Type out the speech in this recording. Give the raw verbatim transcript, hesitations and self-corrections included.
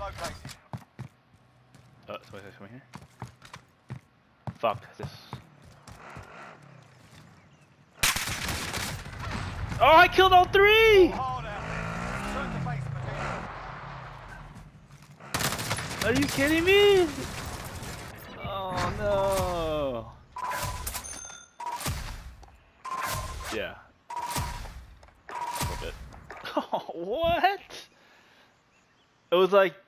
Oh, somebody's coming here. Fuck this. Oh, I killed all three! Are you kidding me? Oh no. Yeah. A little bit. Oh, what? It was like